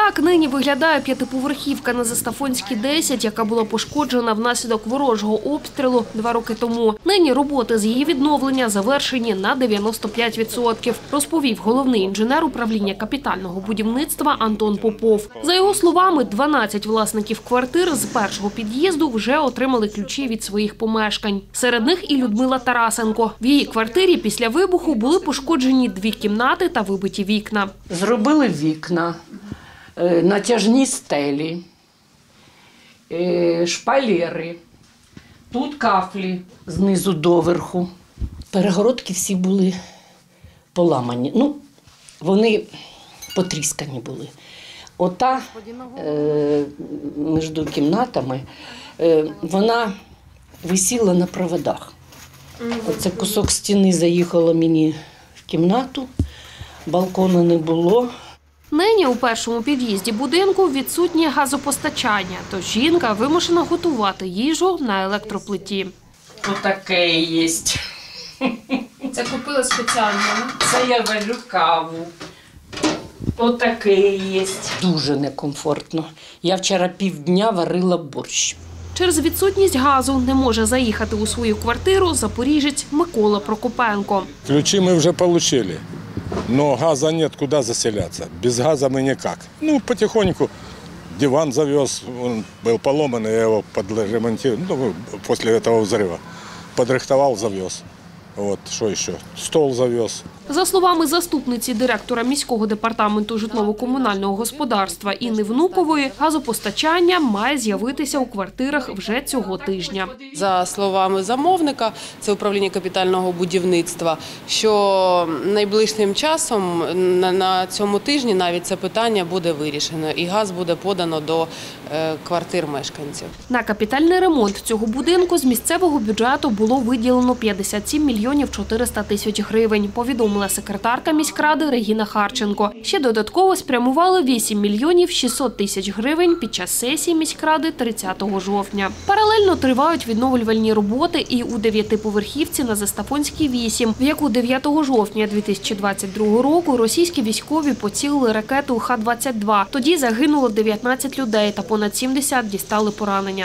Так нині виглядає п'ятиповерхівка на Застафонській, 10, яка була пошкоджена внаслідок ворожого обстрілу 2 роки тому. Нині роботи з її відновлення завершені на 95%, розповів головний інженер управління капітального будівництва Антон Попов. За його словами, 12 власників квартир з першого під'їзду вже отримали ключі від своїх помешкань. Серед них і Людмила Тарасенко. В її квартирі після вибуху були пошкоджені 2 кімнати та вибиті вікна. Зробили вікна, натяжні стелі, шпалери, тут кафлі знизу доверху. Перегородки всі були поламані, вони потріскані були. Ота між кімнатами, вона висіла на проводах. Оце кусок стіни заїхало мені в кімнату, балкону не було. Нині у першому під'їзді будинку відсутнє газопостачання, тож жінка вимушена готувати їжу на електроплиті. Отаке є. Це купили спеціально? Це я варю каву. Отаке є. Дуже некомфортно. Я вчора півдня варила борщ. Через відсутність газу не може заїхати у свою квартиру запоріжець Микола Прокопенко. Ключи мы уже получили, но газа нет, куда заселяться. Без газа мы никак. Потихоньку диван завез, он был поломан, я его подремонтировал, после этого взрыва. Подрихтовал, завез. Вот, что еще? Стол завез. За словами заступниці директора міського департаменту житлово-комунального господарства Інни Внукової, газопостачання має з'явитися у квартирах вже цього тижня. За словами замовника, це управління капітального будівництва, що найближчим часом на цьому тижні навіть це питання буде вирішено і газ буде подано до квартир мешканців. На капітальний ремонт цього будинку з місцевого бюджету було виділено 57 мільйонів 400 тисяч гривень, повідомила секретарка міськради Регіна Харченко. Ще додатково спрямували 8 мільйонів 600 тисяч гривень під час сесії міськради 30 жовтня. Паралельно тривають відновлювальні роботи і у 9-поверхівці на Застафонській, 8, в яку 9 жовтня 2022 року російські військові поцілили ракету Х-22. Тоді загинуло 19 людей та понад 70 дістали поранення.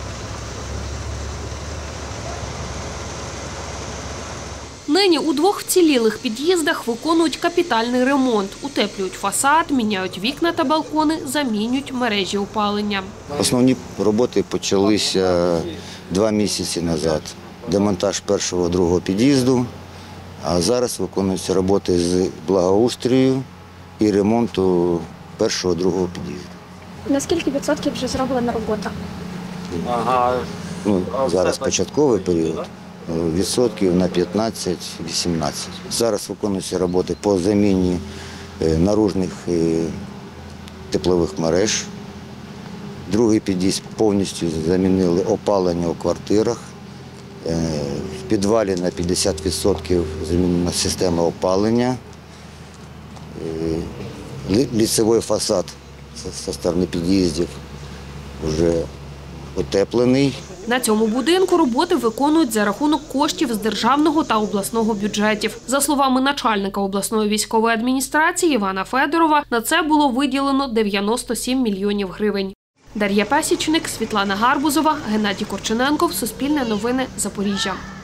Нині у 2 вцілілих під'їздах виконують капітальний ремонт. Утеплюють фасад, міняють вікна та балкони, замінюють мережі опалення. Основні роботи почалися 2 місяці назад. Демонтаж першого, другого під'їзду, а зараз виконуються роботи з благоустрою і ремонту першого, другого під'їзду. На скільки відсотків вже зроблена робота? Зараз початковий період. Відсотків на 15-18. Зараз виконуються роботи по заміні наружних теплових мереж. Другий під'їзд повністю замінили опалення у квартирах. В підвалі на 50% замінена система опалення. Ліцевий фасад зі сторони під'їздів вже утеплений. На цьому будинку роботи виконують за рахунок коштів з державного та обласного бюджетів. За словами начальника обласної військової адміністрації Івана Федорова, на це було виділено 97 мільйонів гривень. Дар'я Пасічник, Світлана Гарбузова, Геннадій Корчененков, Суспільне новини, Запоріжжя.